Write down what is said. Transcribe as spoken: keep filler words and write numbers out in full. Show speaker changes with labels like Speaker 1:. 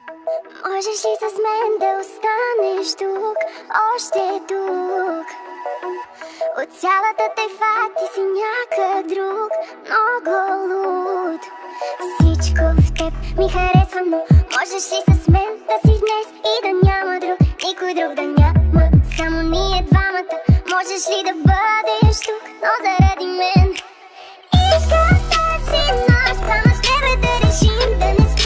Speaker 1: Можеш ли с мен да останеш тук, още тук? От цялата тайфа ти си някак друг, много луд. Всичко в теб ми харесва, но можеш ли с мен да си днес и да няма друг, никой друг да няма, само ние двамата. Можеш ли да бъдеш тук, но заради мен? Искам тази нощ, двама с тебе да решим, да не